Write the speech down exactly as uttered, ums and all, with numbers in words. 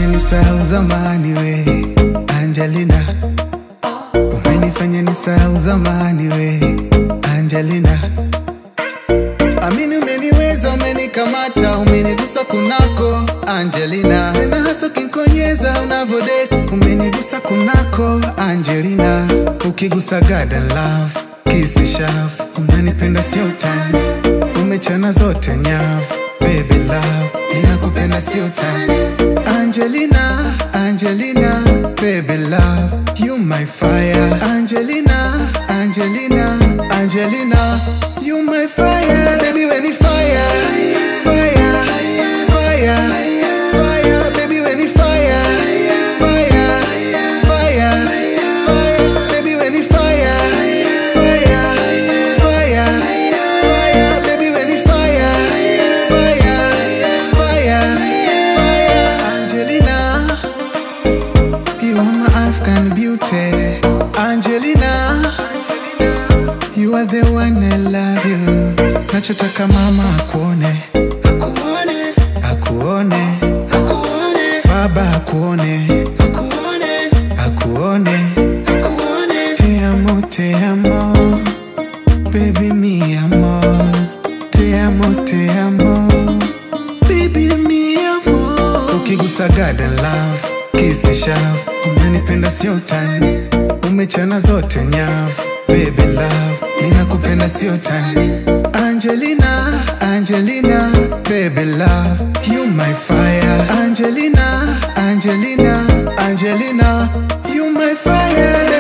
umenifanya nisahau zamani we Angelina, umenifanya nisahau zamani we Angelina. Amini umeniweza, umenikamata, umenigusa kunako Angelina. Tena hasa kinkonyeza unavode, umenigusa kunako Angelina. Ukigusa garden love, kisi shafu, unanipenda sio tani. Umechana zote nyavu, baby love, ninakupenda sio tani. Angelina, Angelina, baby love, you my fire. Angelina, Angelina, Angelina, you my fire. Baby when you fire, fire, fire, fire. Baby when you fire, fire, fire, fire. Baby when you fire, fire, fire, fire. Baby when you fire, fire, fire, fire. Angelina, you are my African beauty. Angelina, you are the one I love you. Nachotaka mama akuone, akuone, akuone, akuone. Baba akuone, akuone, akuone, akuone. Te amo, te amo, baby mi amor. Te amo, te amo, baby mi amor. Ukigusa garden love, kisi shavu, unanipenda sio tani. Umechana zote nyavu, baby love, ninakupenda sio tani. Angelina, Angelina, baby love, you my fire. Angelina, Angelina, Angelina, you my fire.